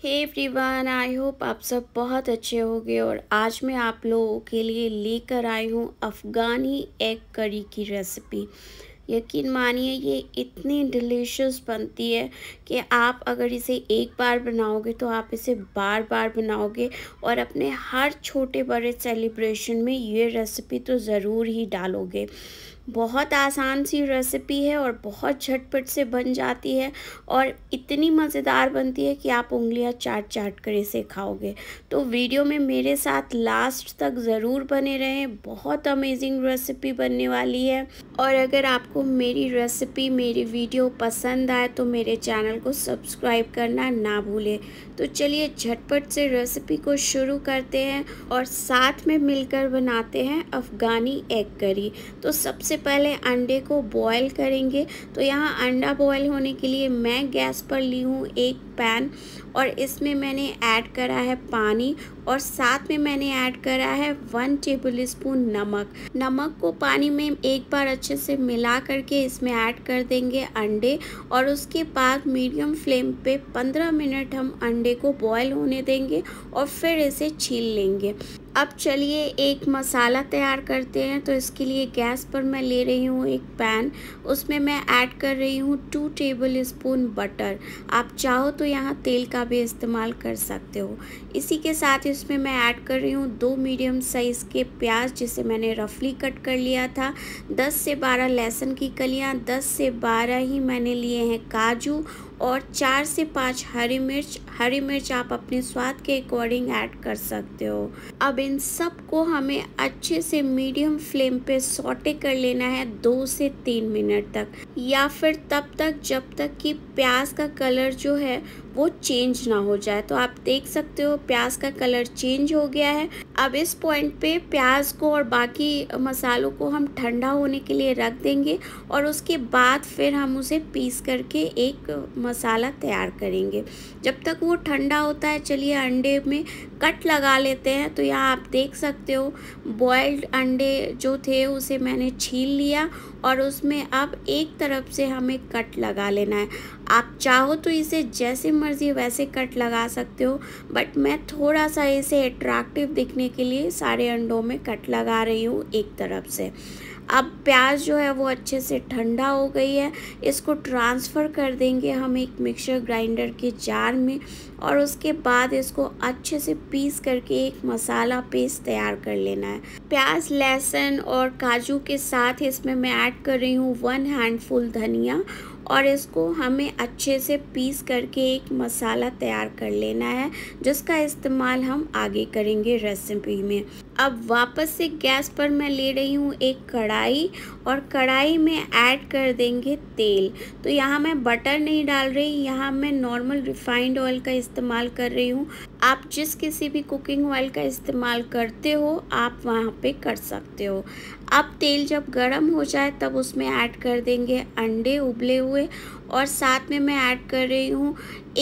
Hey everyone, I hope आप सब बहुत अच्छे होंगे। और आज मैं आप लोगों के लिए लेकर आई हूँ अफ़गानी एग करी की रेसिपी। यकीन मानिए ये इतनी डिलीशियस बनती है कि आप अगर इसे एक बार बनाओगे तो आप इसे बार बार बनाओगे और अपने हर छोटे बड़े सेलिब्रेशन में ये रेसिपी तो ज़रूर ही डालोगे। बहुत आसान सी रेसिपी है और बहुत झटपट से बन जाती है और इतनी मज़ेदार बनती है कि आप उंगलियां चाट चाट कर इसे खाओगे। तो वीडियो में मेरे साथ लास्ट तक ज़रूर बने रहें, बहुत अमेजिंग रेसिपी बनने वाली है। और अगर आपको मेरी रेसिपी मेरी वीडियो पसंद आए तो मेरे चैनल को सब्सक्राइब करना ना भूलें। तो चलिए झटपट से रेसिपी को शुरू करते हैं और साथ में मिलकर बनाते हैं अफ़गानी एग करी। तो सबसे पहले अंडे को बॉईल करेंगे। तो यहाँ अंडा बॉईल होने के लिए मैं गैस पर ली हूँ एक पैन और इसमें मैंने ऐड करा है पानी और साथ में मैंने ऐड करा है 1 टेबलस्पून नमक। नमक को पानी में एक बार अच्छे से मिला करके इसमें ऐड कर देंगे अंडे और उसके बाद मीडियम फ्लेम पे 15 मिनट हम अंडे को बॉईल होने देंगे और फिर इसे छील लेंगे। अब चलिए एक मसाला तैयार करते हैं। तो इसके लिए गैस पर मैं ले रही हूँ एक पैन, उसमें मैं ऐड कर रही हूँ 2 टेबलस्पून बटर। आप चाहो तो यहाँ तेल का भी इस्तेमाल कर सकते हो। इसी के साथ इसमें मैं ऐड कर रही हूँ 2 मीडियम साइज़ के प्याज जिसे मैंने रफली कट कर लिया था, 10 से 12 लहसुन की कलियाँ, 10 से 12 ही मैंने लिए हैं काजू और 4 से 5 हरी मिर्च। हरी मिर्च आप अपने स्वाद के अकॉर्डिंग ऐड कर सकते हो। अब इन सब को हमें अच्छे से मीडियम फ्लेम पे सौटे कर लेना है 2 से 3 मिनट तक, या फिर तब तक जब तक कि प्याज का कलर जो है वो चेंज ना हो जाए। तो आप देख सकते हो प्याज का कलर चेंज हो गया है। अब इस पॉइंट पे प्याज को और बाकी मसालों को हम ठंडा होने के लिए रख देंगे और उसके बाद फिर हम उसे पीस करके एक मसाला तैयार करेंगे। जब तक वो ठंडा होता है चलिए अंडे में कट लगा लेते हैं। तो यहाँ आप देख सकते हो बॉइल्ड अंडे जो थे उसे मैंने छील लिया और उसमें अब एक तरफ से हमें कट लगा लेना है। आप चाहो तो इसे जैसे मर्जी वैसे कट लगा सकते हो, बट मैं थोड़ा सा इसे अट्रैक्टिव दिखने के लिए सारे अंडों में कट लगा रही हूँ एक तरफ से। अब प्याज जो है वो अच्छे से ठंडा हो गई है, इसको ट्रांसफ़र कर देंगे हम एक मिक्सर ग्राइंडर के जार में और उसके बाद इसको अच्छे से पीस करके एक मसाला पेस्ट तैयार कर लेना है। प्याज, लहसुन और काजू के साथ इसमें मैं ऐड कर रही हूँ 1 हैंडफुल धनिया और इसको हमें अच्छे से पीस करके एक मसाला तैयार कर लेना है जिसका इस्तेमाल हम आगे करेंगे रेसिपी में। अब वापस से गैस पर मैं ले रही हूँ एक कढ़ाई और कढ़ाई में ऐड कर देंगे तेल। तो यहाँ मैं बटर नहीं डाल रही, यहाँ मैं नॉर्मल रिफाइंड ऑयल का इस्तेमाल कर रही हूँ। आप जिस किसी भी कुकिंग ऑयल का इस्तेमाल करते हो आप वहाँ पे कर सकते हो। अब तेल जब गर्म हो जाए तब उसमें ऐड कर देंगे अंडे उबले हुए और साथ में मैं ऐड कर रही हूँ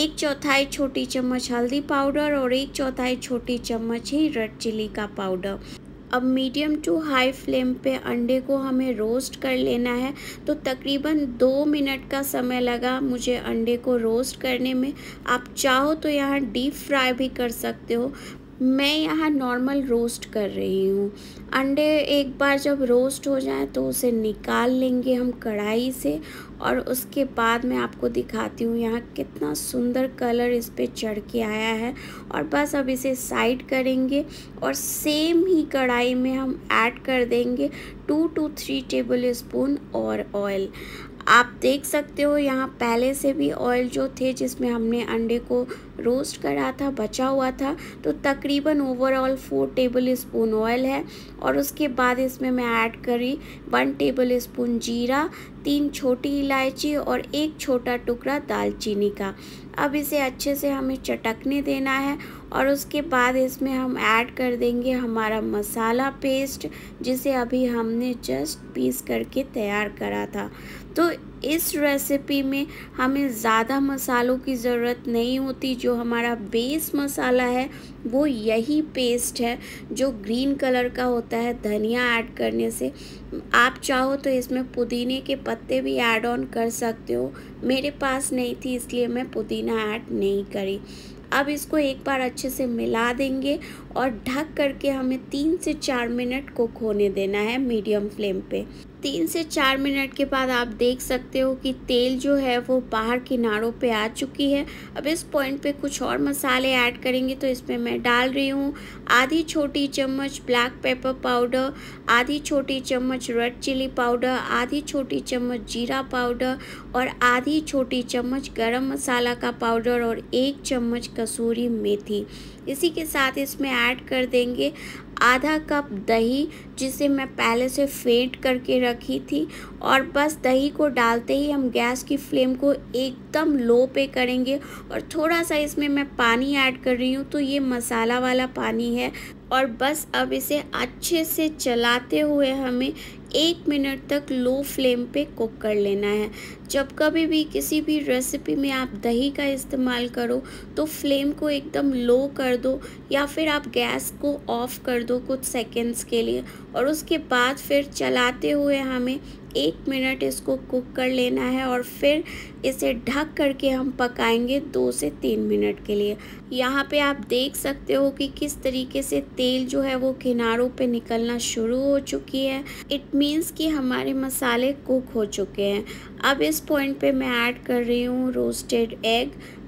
1/4 छोटी चम्मच हल्दी पाउडर और 1/4 छोटी चम्मच ही रेड चिली का पाउडर। अब मीडियम टू हाई फ्लेम पे अंडे को हमें रोस्ट कर लेना है। तो तकरीबन 2 मिनट का समय लगा मुझे अंडे को रोस्ट करने में। आप चाहो तो यहाँ डीप फ्राई भी कर सकते हो, मैं यहाँ नॉर्मल रोस्ट कर रही हूँ। अंडे एक बार जब रोस्ट हो जाए तो उसे निकाल लेंगे हम कढ़ाई से और उसके बाद मैं आपको दिखाती हूँ यहाँ कितना सुंदर कलर इस पे चढ़ के आया है। और बस अब इसे साइड करेंगे और सेम ही कढ़ाई में हम ऐड कर देंगे 2 to 3 टेबलस्पून और ऑयल। आप देख सकते हो यहाँ पहले से भी ऑयल जो थे जिसमें हमने अंडे को रोस्ट करा था बचा हुआ था। तो तकरीबन ओवरऑल 4 टेबलस्पून ऑयल है और उसके बाद इसमें मैं ऐड करी 1 टेबलस्पून जीरा, 3 छोटी इलायची और 1 छोटा टुकड़ा दालचीनी का। अब इसे अच्छे से हमें चटकने देना है और उसके बाद इसमें हम ऐड कर देंगे हमारा मसाला पेस्ट जिसे अभी हमने जस्ट पीस करके तैयार करा था। तो इस रेसिपी में हमें ज़्यादा मसालों की ज़रूरत नहीं होती। जो हमारा बेस मसाला है वो यही पेस्ट है जो ग्रीन कलर का होता है धनिया ऐड करने से। आप चाहो तो इसमें पुदीने के पत्ते भी ऐड ऑन कर सकते हो, मेरे पास नहीं थी इसलिए मैं पुदीना ऐड नहीं करी। अब इसको एक बार अच्छे से मिला देंगे और ढक करके हमें 3 से 4 मिनट कुक होने देना है मीडियम फ्लेम पे। 3 से 4 मिनट के बाद आप देख सकते हो कि तेल जो है वो बाहर किनारों पे आ चुकी है। अब इस पॉइंट पे कुछ और मसाले ऐड करेंगे, तो इसमें मैं डाल रही हूँ आधी छोटी चम्मच ब्लैक पेपर पाउडर, आधी छोटी चम्मच रेड चिली पाउडर, आधी छोटी चम्मच जीरा पाउडर और आधी छोटी चम्मच गरम मसाला का पाउडर और 1 चम्मच कसूरी मेथी। इसी के साथ इसमें ऐड कर देंगे आधा कप दही, जिसे मैं पहले से फेंट करके रखी थी। और बस दही को डालते ही हम गैस की फ्लेम को एकदम लो पे करेंगे और थोड़ा सा इसमें मैं पानी ऐड कर रही हूँ, तो ये मसाला वाला पानी है। और बस अब इसे अच्छे से चलाते हुए हमें 1 मिनट तक लो फ्लेम पे कुक कर लेना है। जब कभी भी किसी भी रेसिपी में आप दही का इस्तेमाल करो तो फ्लेम को एकदम लो कर दो या फिर आप गैस को ऑफ कर दो कुछ सेकंड्स के लिए, और उसके बाद फिर चलाते हुए हमें 1 मिनट इसको कुक कर लेना है और फिर इसे ढक करके हम पकाएंगे 2 से 3 मिनट के लिए। यहाँ पे आप देख सकते हो कि किस तरीके से तेल जो है वो किनारों पे निकलना शुरू हो चुकी है। इट मीन्स कि हमारे मसाले कुक हो चुके हैं। अब इस पॉइंट पे मैं ऐड कर रही हूँ रोस्टेड एग,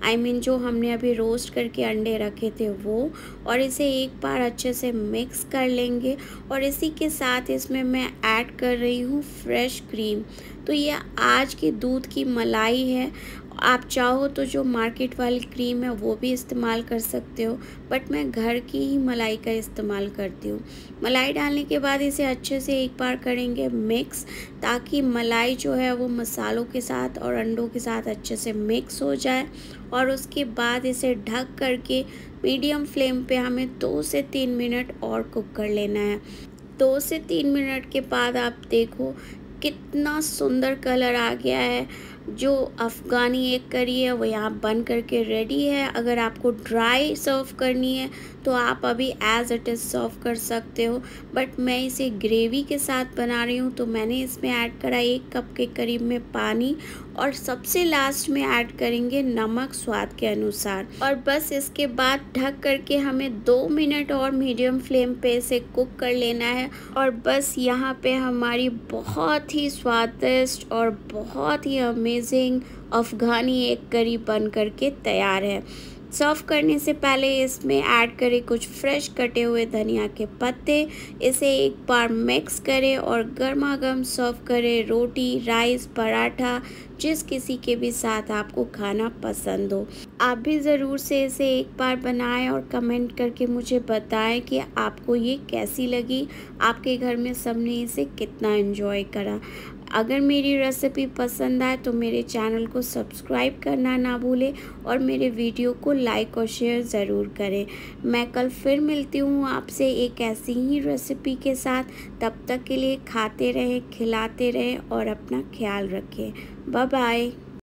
जो हमने अभी रोस्ट करके अंडे रखे थे वो, और इसे एक बार अच्छे से मिक्स कर लेंगे। और इसी के साथ इसमें मैं ऐड कर रही हूँ फ्रेश क्रीम। तो ये आज की दूध की मलाई है। आप चाहो तो जो मार्केट वाली क्रीम है वो भी इस्तेमाल कर सकते हो, बट मैं घर की ही मलाई का इस्तेमाल करती हूँ। मलाई डालने के बाद इसे अच्छे से एक बार करेंगे मिक्स, ताकि मलाई जो है वो मसालों के साथ और अंडों के साथ अच्छे से मिक्स हो जाए। और उसके बाद इसे ढक करके मीडियम फ्लेम पे हमें 2 से 3 मिनट और कुक कर लेना है। 2 से 3 मिनट के बाद आप देखो कितना सुंदर कलर आ गया है। जो अफ़गानी एग करी है वो यहाँ बन करके रेडी है। अगर आपको ड्राई सर्व करनी है तो आप अभी एज़ इट इज़ सर्व कर सकते हो, बट मैं इसे ग्रेवी के साथ बना रही हूँ तो मैंने इसमें ऐड करा 1 कप के करीब में पानी, और सबसे लास्ट में ऐड करेंगे नमक स्वाद के अनुसार। और बस इसके बाद ढक करके हमें 2 मिनट और मीडियम फ्लेम पे इसे कुक कर लेना है। और बस यहाँ पे हमारी बहुत ही स्वादिष्ट और बहुत ही अमेजिंग अफ़गानी एग करी बन करके तैयार है। सर्व करने से पहले इसमें ऐड करें कुछ फ्रेश कटे हुए धनिया के पत्ते। इसे एक बार मिक्स करें और गर्मा गर्म सर्व करें रोटी, राइस, पराठा, जिस किसी के भी साथ आपको खाना पसंद हो। आप भी ज़रूर से इसे एक बार बनाएं और कमेंट करके मुझे बताएं कि आपको ये कैसी लगी, आपके घर में सबने इसे कितना एंजॉय करा। अगर मेरी रेसिपी पसंद आए तो मेरे चैनल को सब्सक्राइब करना ना भूलें और मेरे वीडियो को लाइक और शेयर ज़रूर करें। मैं कल फिर मिलती हूँ आपसे एक ऐसी ही रेसिपी के साथ। तब तक के लिए खाते रहें, खिलाते रहें और अपना ख्याल रखें। Bye bye.